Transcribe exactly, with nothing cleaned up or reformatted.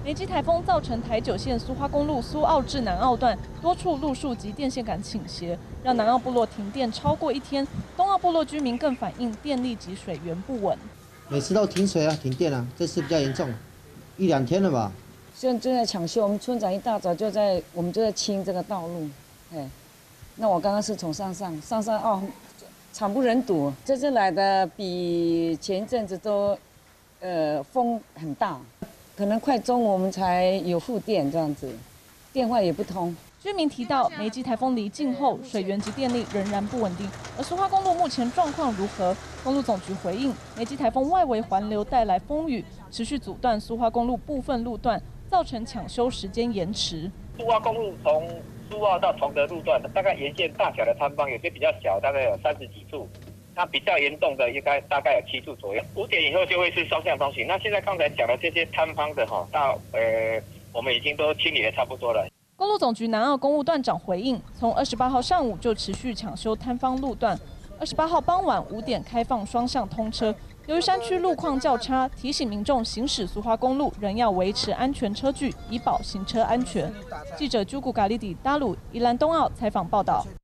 梅基台风造成台九线苏花公路苏澳至南澳段多处路树及电线杆倾斜，让南澳部落停电超过一天。东澳部落居民更反映电力及水源不稳， 每次都停水啊，停电啊，这次比较严重，一两天了吧。 现在正在抢修，我们村长一大早就在，我们就在清这个道路，哎，那我刚刚是从上上上上哦，惨不忍睹，这次来的比前一阵子都，呃，风很大。 可能快中午我们才有复电这样子，电话也不通。 居民提到，梅基台风离境后，水源及电力仍然不稳定。而苏花公路目前状况如何？公路总局回应，梅基台风外围环流带来风雨，持续阻断苏花公路部分路段，造成抢修时间延迟。 苏花公路从苏澳到崇德路段，大概沿线大小的摊方，有些比较小，大概有三十几处。 那比较严重的应该大概有七处左右，五点以后就会是双向通行。那现在刚才讲的这些摊方的哈，到呃我们已经都清理的差不多了。 公路总局南澳公务段长回应，从二十八号上午就持续抢修摊方路段，二十八号傍晚五点开放双向通车。由于山区路况较差，提醒民众行驶苏花公路仍要维持安全车距，以保行车安全。记者朱古咖利迪达鲁宜兰东澳采访报道。